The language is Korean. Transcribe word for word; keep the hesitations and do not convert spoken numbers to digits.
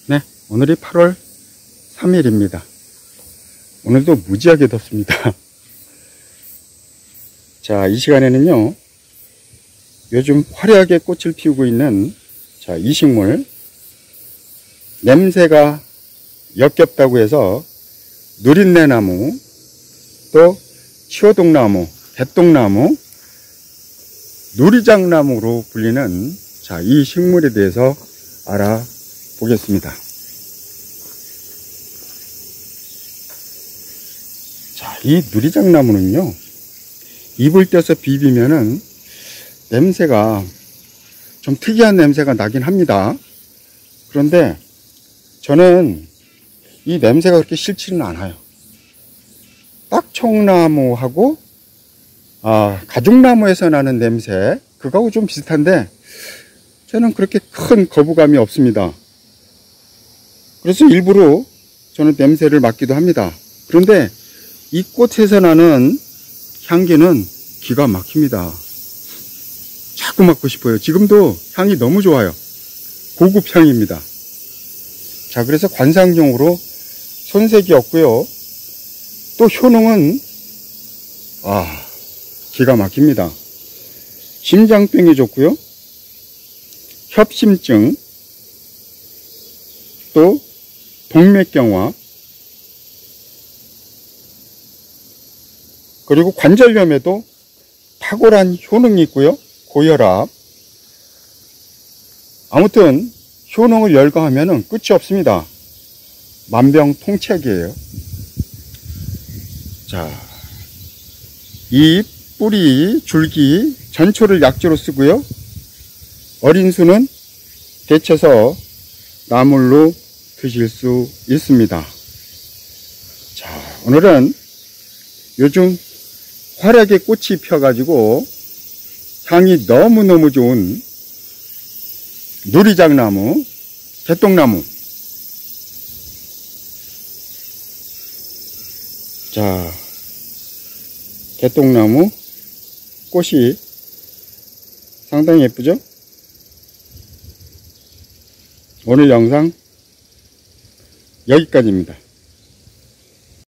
네, 오늘이 팔월 삼일입니다. 오늘도 무지하게 덥습니다. 자, 이 시간에는요, 요즘 화려하게 꽃을 피우고 있는 자, 이 식물, 냄새가 역겹다고 해서 누린내나무, 또 치어동나무, 개똥나무, 누리장나무로 불리는 자, 이 식물에 대해서 알아보겠습니다. 자, 이 누리장나무는요, 잎을 떼서 비비면은 냄새가 좀 특이한 냄새가 나긴 합니다. 그런데 저는 이 냄새가 그렇게 싫지는 않아요. 딱청나무하고 아, 가죽나무에서 나는 냄새, 그거하고 좀 비슷한데 저는 그렇게 큰 거부감이 없습니다. 그래서 일부러 저는 냄새를 맡기도 합니다. 그런데 이 꽃에서 나는 향기는 기가 막힙니다. 자꾸 맡고 싶어요. 지금도 향이 너무 좋아요. 고급 향입니다. 자, 그래서 관상용으로 손색이 없고요. 또 효능은 아, 기가 막힙니다. 심장병에 좋고요. 협심증, 또 동맥경화, 그리고 관절염에도 탁월한 효능이 있고요. 고혈압. 아무튼 효능을 열거하면 끝이 없습니다. 만병통치약이에요. 자, 잎, 뿌리, 줄기, 전초를 약재로 쓰고요. 어린 수는 데쳐서 나물로 드실 수 있습니다. 자, 오늘은 요즘 화려하게 꽃이 펴가지고 향이 너무너무 좋은 누리장나무, 개똥나무. 자, 개똥나무 꽃이 상당히 예쁘죠? 오늘 영상 여기까지입니다.